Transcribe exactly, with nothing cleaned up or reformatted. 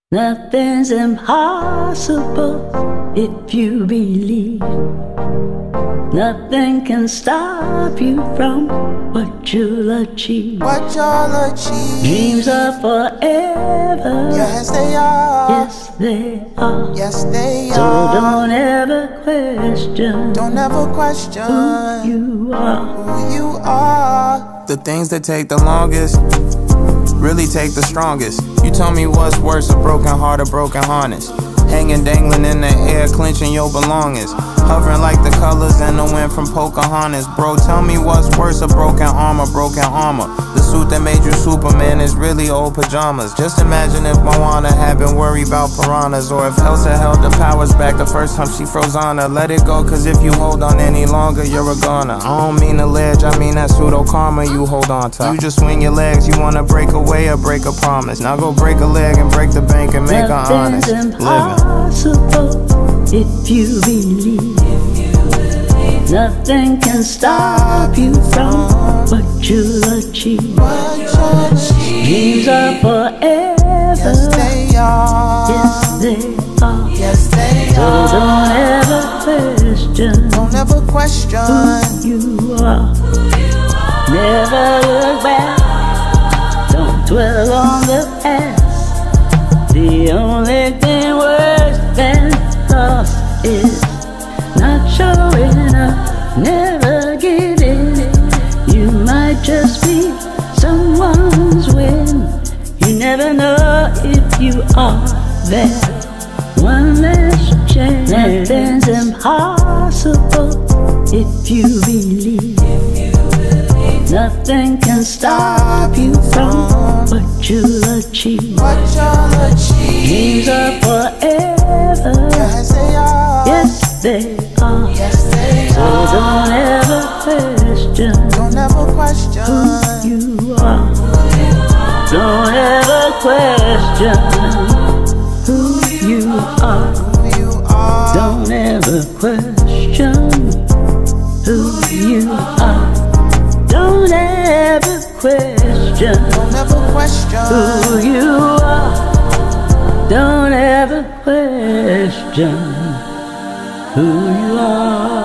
Nothing's impossible if you believe. Nothing can stop you from what you'll achieve. What you'll achieve. Dreams are forever. Yes, they are. Yes, they are. Yes, they so are. So don't ever question. Don't ever question who you are. Who you are. The things that take the longest really take the strongest. You tell me what's worse, a broken heart or broken harness. Hanging, dangling in the air, clenching your belongings. Hovering like the colors in the wind from Pocahontas. Bro, tell me what's worse, a broken arm or broken armor. The suit that made you Superman is really old pajamas. Just imagine if Moana had been worried about piranhas, or if Elsa held the powers back the first time she froze on her. Let it go, cause if you hold on any longer, you're a goner. I don't mean a ledge, I mean that pseudo karma you hold on to. You just swing your legs, you wanna break away or break a promise. Now go break a leg and break the bank and make her honest. Impossible if you believe. Nothing can stop you from what you'll achieve. Dreams are forever. Yes, they are. Yes, they are. Yes, they so are. So don't ever question. Don't ever question who you are. Never look back. Don't dwell on the past. The only thing worse than lost is not showing up. Never giving it. You might just be someone's win. You never know if you are there. One last chance. Nothing's impossible if you believe. Nothing can stop you from what you'll achieve. What you'll achieve. Dreams are forever. Yes, they are. Yes, they are. Yes, they so are. So don't ever question. Don't ever question who you are. Don't ever question who you are. Who you are. Don't ever question who you are. Don't ever question. Don't ever question who you are. Don't ever question who you are.